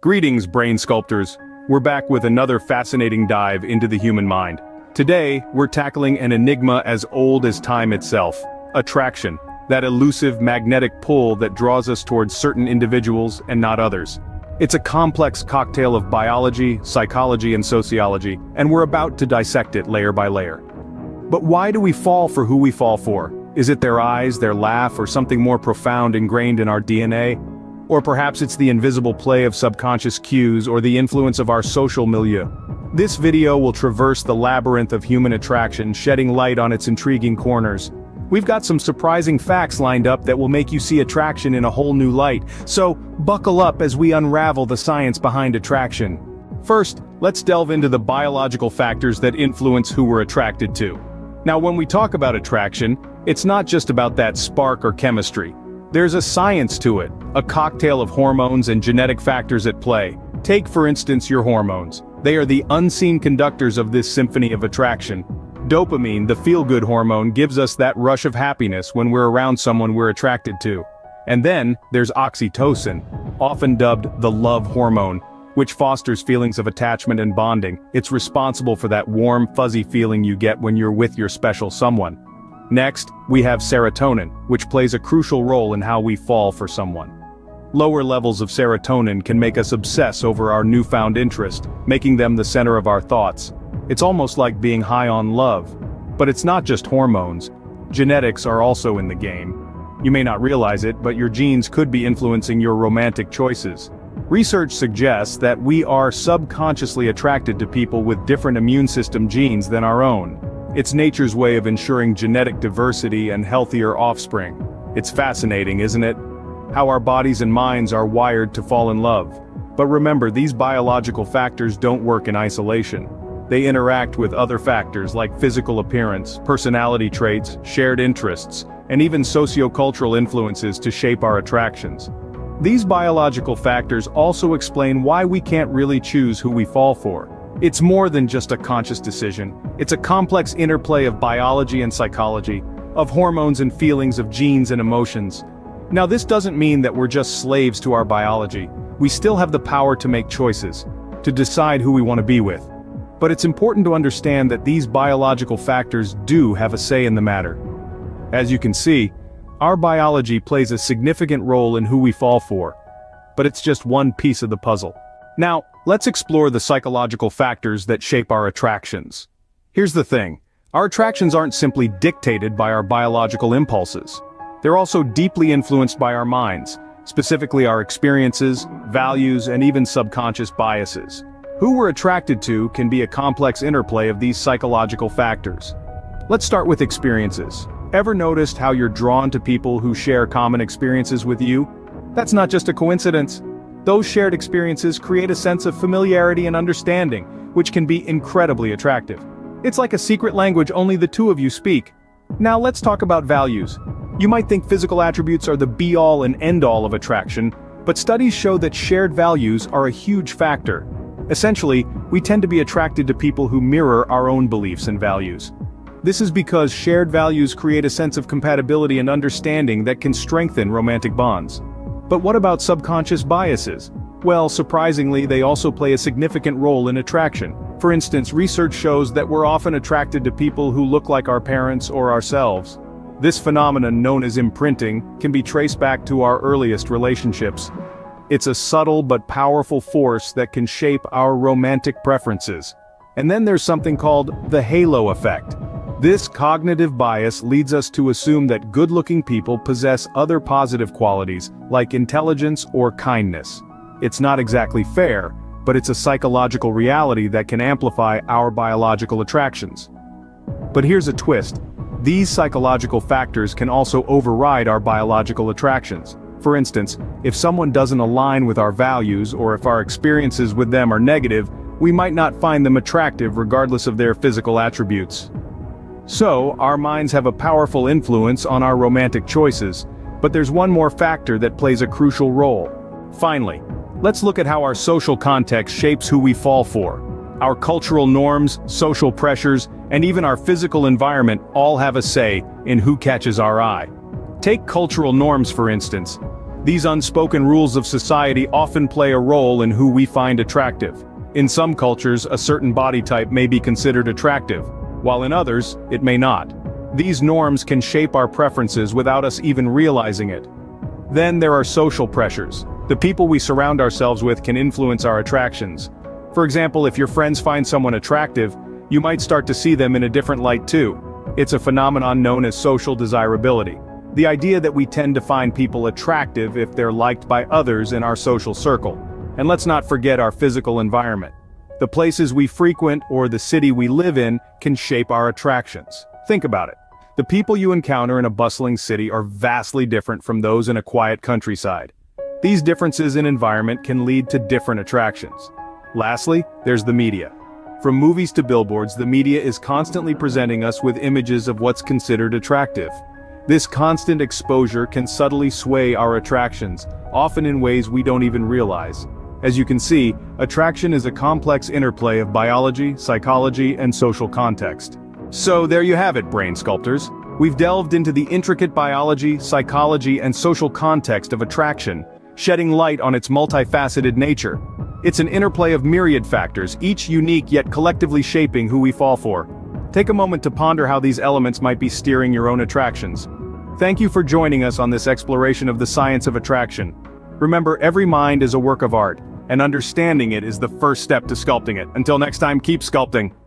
Greetings, brain sculptors. We're back with another fascinating dive into the human mind. Today, we're tackling an enigma as old as time itself. Attraction. That elusive magnetic pull that draws us towards certain individuals and not others. It's a complex cocktail of biology, psychology, and sociology, and we're about to dissect it layer by layer. But why do we fall for who we fall for? Is it their eyes, their laugh, or something more profound ingrained in our DNA? Or perhaps it's the invisible play of subconscious cues or the influence of our social milieu. This video will traverse the labyrinth of human attraction, shedding light on its intriguing corners. We've got some surprising facts lined up that will make you see attraction in a whole new light, so buckle up as we unravel the science behind attraction. First, let's delve into the biological factors that influence who we're attracted to. Now, when we talk about attraction, it's not just about that spark or chemistry. There's a science to it, a cocktail of hormones and genetic factors at play. Take, for instance, your hormones. They are the unseen conductors of this symphony of attraction. Dopamine, the feel-good hormone, gives us that rush of happiness when we're around someone we're attracted to. And then, there's oxytocin, often dubbed the love hormone, which fosters feelings of attachment and bonding. It's responsible for that warm, fuzzy feeling you get when you're with your special someone. Next, we have serotonin, which plays a crucial role in how we fall for someone. Lower levels of serotonin can make us obsess over our newfound interest, making them the center of our thoughts. It's almost like being high on love. But it's not just hormones. Genetics are also in the game. You may not realize it, but your genes could be influencing your romantic choices. Research suggests that we are subconsciously attracted to people with different immune system genes than our own. It's nature's way of ensuring genetic diversity and healthier offspring. It's fascinating, isn't it? How our bodies and minds are wired to fall in love. But remember, these biological factors don't work in isolation. They interact with other factors like physical appearance, personality traits, shared interests, and even socio-cultural influences to shape our attractions. These biological factors also explain why we can't really choose who we fall for. It's more than just a conscious decision. It's a complex interplay of biology and psychology, of hormones and feelings, of genes and emotions. Now, this doesn't mean that we're just slaves to our biology. We still have the power to make choices, to decide who we want to be with. But it's important to understand that these biological factors do have a say in the matter. As you can see, our biology plays a significant role in who we fall for. But it's just one piece of the puzzle. Now, let's explore the psychological factors that shape our attractions. Here's the thing. Our attractions aren't simply dictated by our biological impulses. They're also deeply influenced by our minds, specifically our experiences, values, and even subconscious biases. Who we're attracted to can be a complex interplay of these psychological factors. Let's start with experiences. Ever noticed how you're drawn to people who share common experiences with you? That's not just a coincidence. Those shared experiences create a sense of familiarity and understanding, which can be incredibly attractive. It's like a secret language only the two of you speak. Now let's talk about values. You might think physical attributes are the be-all and end-all of attraction, but studies show that shared values are a huge factor. Essentially, we tend to be attracted to people who mirror our own beliefs and values. This is because shared values create a sense of compatibility and understanding that can strengthen romantic bonds. But what about subconscious biases? Well, surprisingly, they also play a significant role in attraction. For instance, research shows that we're often attracted to people who look like our parents or ourselves. This phenomenon, known as imprinting, can be traced back to our earliest relationships. It's a subtle but powerful force that can shape our romantic preferences. And then there's something called the halo effect. This cognitive bias leads us to assume that good-looking people possess other positive qualities, like intelligence or kindness. It's not exactly fair, but it's a psychological reality that can amplify our biological attractions. But here's a twist. These psychological factors can also override our biological attractions. For instance, if someone doesn't align with our values or if our experiences with them are negative, we might not find them attractive regardless of their physical attributes. So, our minds have a powerful influence on our romantic choices, but there's one more factor that plays a crucial role. Finally, let's look at how our social context shapes who we fall for. Our cultural norms, social pressures, and even our physical environment all have a say in who catches our eye. Take cultural norms, for instance. These unspoken rules of society often play a role in who we find attractive. In some cultures, a certain body type may be considered attractive, while in others, it may not. These norms can shape our preferences without us even realizing it. Then there are social pressures. The people we surround ourselves with can influence our attractions. For example, if your friends find someone attractive, you might start to see them in a different light too. It's a phenomenon known as social desirability. The idea that we tend to find people attractive if they're liked by others in our social circle. And let's not forget our physical environment. The places we frequent or the city we live in can shape our attractions. Think about it. The people you encounter in a bustling city are vastly different from those in a quiet countryside. These differences in environment can lead to different attractions. Lastly, there's the media. From movies to billboards, the media is constantly presenting us with images of what's considered attractive. This constant exposure can subtly sway our attractions, often in ways we don't even realize. As you can see, attraction is a complex interplay of biology, psychology, and social context. So there you have it, brain sculptors. We've delved into the intricate biology, psychology, and social context of attraction, shedding light on its multifaceted nature. It's an interplay of myriad factors, each unique yet collectively shaping who we fall for. Take a moment to ponder how these elements might be steering your own attractions. Thank you for joining us on this exploration of the science of attraction. Remember, every mind is a work of art, and understanding it is the first step to sculpting it. Until next time, keep sculpting.